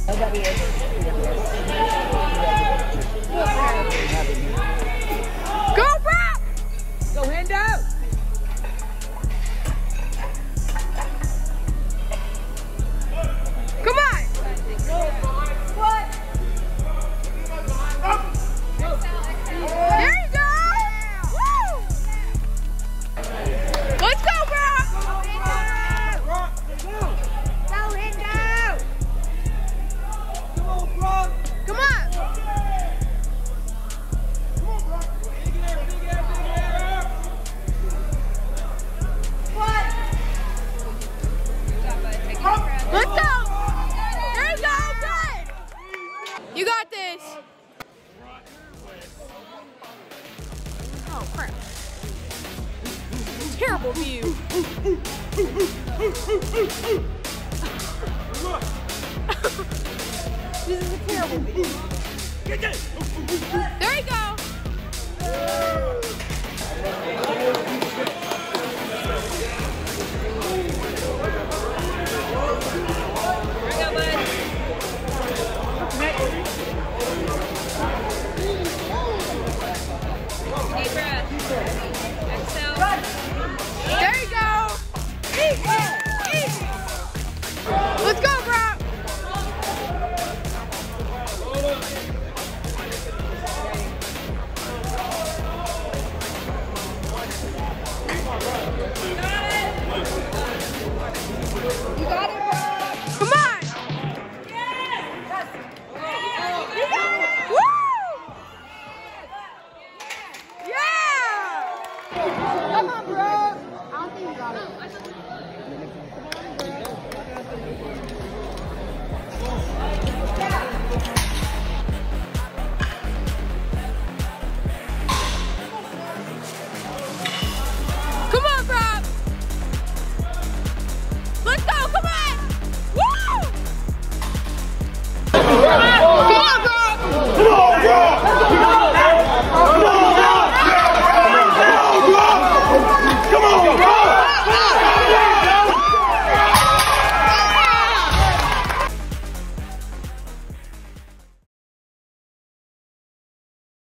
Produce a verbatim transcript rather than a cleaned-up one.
Nobody is. Go, Brock! Go hand out. Come on! What? There you go! Woo! Let's go, Brock! Go hand out. Come on, Brock. Come on! What? Let's go! There you go! Good! You got this! Oh, crap. Terrible view. This is a terrible view. There you go!